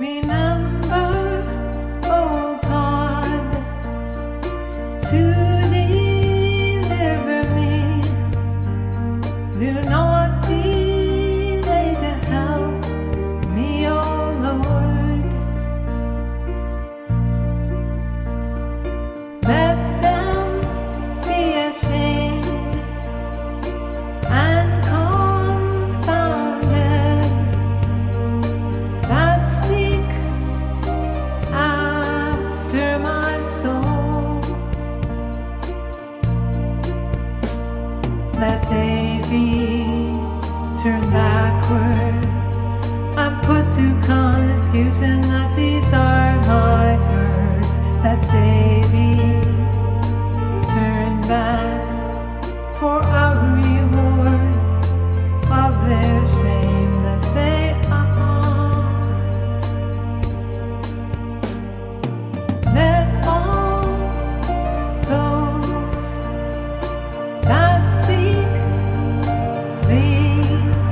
Remember, oh God, to deliver me. Do not delay to help me, oh Lord. Let them be ashamed and confounded that seek after my soul. Let they be turned backward and put to confusion that these are my words. Let they be turned back for a reward of their shame that say, Let all those that seek thee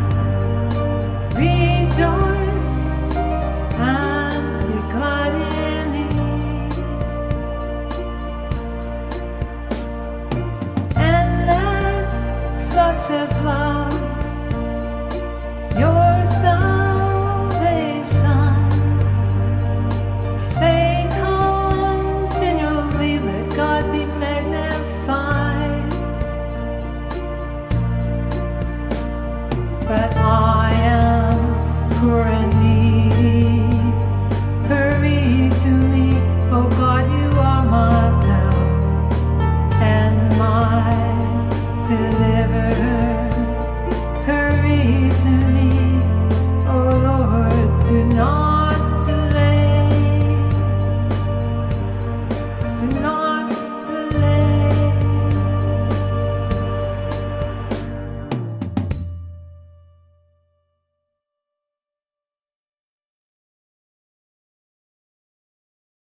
rejoice and be glad in thee. And let such as love your salvation say continually, let God be magnified. But